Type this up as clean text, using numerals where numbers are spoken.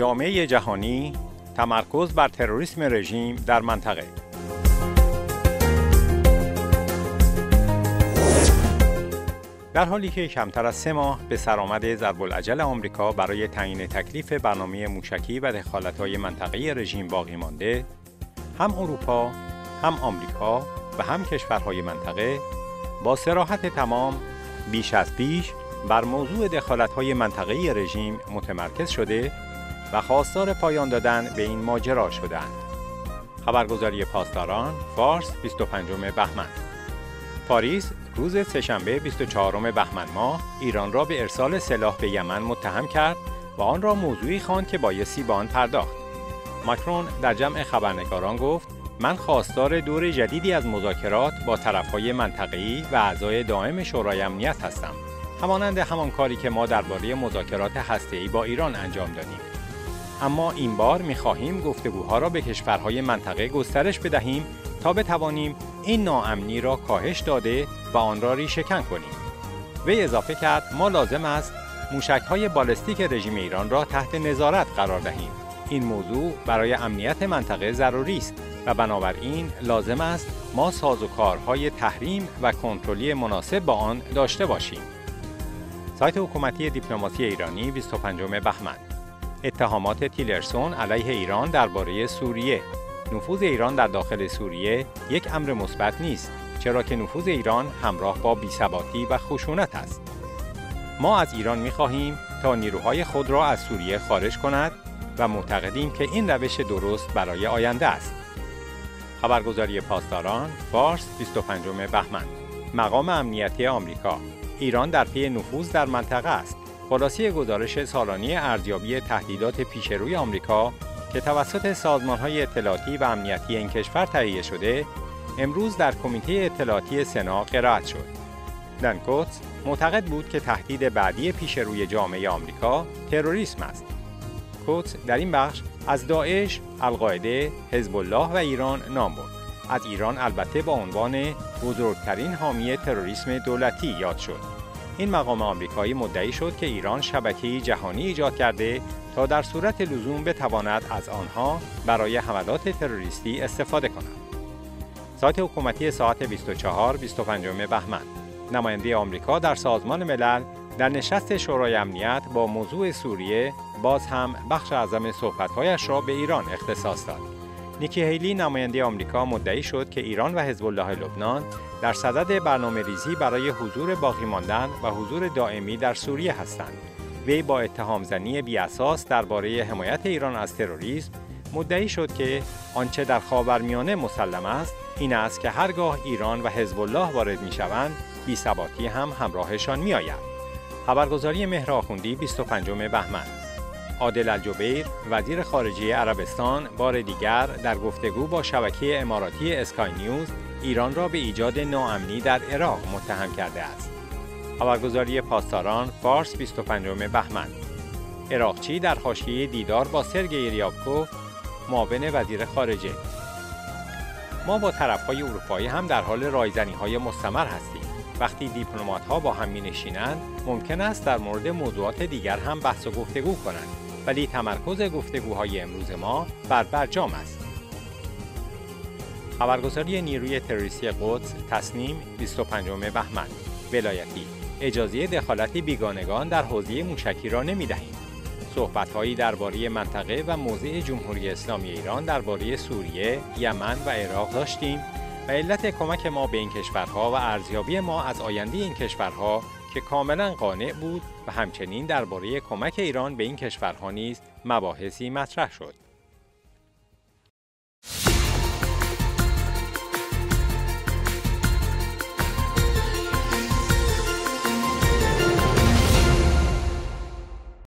جامعه جهانی تمرکز بر تروریسم رژیم در منطقه. در حالی که کمتر از 3 ماه به سرآمد ضرب‌الاجل آمریکا برای تعیین تکلیف برنامه موشکی و دخالت‌های منطقه‌ای رژیم باقی مانده، هم اروپا، هم آمریکا و هم کشورهای منطقه با صراحت تمام بیش از پیش بر موضوع دخالت‌های منطقه‌ای رژیم متمرکز شده و خواستار پایان دادن به این ماجرا شدند. خبرگزاری پاسداران، فارس، 25 بهمن. پاریس روز سه‌شنبه 24 بهمن ماه ایران را به ارسال سلاح به یمن متهم کرد و آن را موضوعی خواند که بایستی به آن پرداخت. ماکرون در جمع خبرنگاران گفت: من خواستار دور جدیدی از مذاکرات با طرف‌های منطقه‌ای و اعضای دائم شورای امنیت هستم، همانند همان کاری که ما درباره مذاکرات هسته‌ای با ایران انجام دادیم. اما این بار می‌خواهیم گفتگوها را به کشورهای منطقه گسترش بدهیم تا بتوانیم این ناامنی را کاهش داده و آن را ریشه‌کن کنیم. وی اضافه کرد: ما لازم است موشک‌های بالستیک رژیم ایران را تحت نظارت قرار دهیم. این موضوع برای امنیت منطقه ضروری است و بنابراین لازم است ما سازوکارهای تحریم و کنترلی مناسب با آن داشته باشیم. سایت حکومتی دیپلماسی ایرانی 25 بهمن. اتهامات تیلرسون علیه ایران درباره سوریه. نفوذ ایران در داخل سوریه یک امر مثبت نیست، چرا که نفوذ ایران همراه با بی‌ثباتی و خشونت است. ما از ایران می‌خواهیم تا نیروهای خود را از سوریه خارج کند و معتقدیم که این روش درست برای آینده است. خبرگزاری پاسداران، فارس، 25 بهمن. مقام امنیتی آمریکا: ایران در پی نفوذ در منطقه است. خلاصه گزارش سالانه ارزیابی تهدیدات پیشروی آمریکا که توسط سازمان‌های اطلاعاتی و امنیتی این کشور تهیه شده، امروز در کمیته اطلاعاتی سنا قرائت شد. دن کوتس معتقد بود که تهدید بعدی پیشروی جامعه آمریکا تروریسم است. کوتس در این بخش از داعش، القاعده، حزب الله و ایران نام برد. از ایران البته با عنوان بزرگترین حامی تروریسم دولتی یاد شد. این مقام آمریکایی مدعی شد که ایران شبکه‌ای جهانی ایجاد کرده تا در صورت لزوم بتواند از آنها برای حملات تروریستی استفاده کند. سایت حکومتی ساعت 24 25 بهمن. نماینده آمریکا در سازمان ملل در نشست شورای امنیت با موضوع سوریه باز هم بخش اعظم صحبت‌هایش را به ایران اختصاص داد. نیکی هیلی نماینده آمریکا مدعی شد که ایران و حزب الله لبنان در صدد برنامه‌ریزی برای حضور باقی ماندن و حضور دائمی در سوریه هستند. وی با اتهام‌زنی بی‌اساس درباره حمایت ایران از تروریسم مدعی شد که آنچه در خاورمیانه مسلم است این است که هرگاه ایران و حزب الله وارد می‌شوند بی‌ثباتی هم همراهشان می‌آید. خبرگزاری مهر آخوندی 25 بهمن. عادل الجبیر وزیر خارجه عربستان بار دیگر در گفتگو با شبکه اماراتی اسکای نیوز ایران را به ایجاد ناامنی در عراق متهم کرده است. خبرگزاری پاسداران، فارس، 25 بهمن. عراقچی در حاشیه دیدار با سرگئی ریابکوف معاون وزیر خارجه: ما با طرف‌های اروپایی هم در حال رایزنی‌های مستمر هستیم. وقتی دیپلمات‌ها با هم می‌نشینند ممکن است در مورد موضوعات دیگر هم بحث و گفتگو کنند، ولی تمرکز گفتگوهای امروز ما بر برجام است. خبرگزاری نیروی تروریستی قدس تصنیم 25 بهمن. ولایتی: اجازه دخالت بیگانگان در حوزه موشکی را نمی‌دهیم. صحبت‌هایی درباره منطقه و موضع جمهوری اسلامی ایران درباره سوریه، یمن و عراق داشتیم و علت کمک ما به این کشورها و ارزیابی ما از آینده این کشورها که کاملا قانع بود و همچنین درباره کمک ایران به این کشورها نیز مباحثی مطرح شد.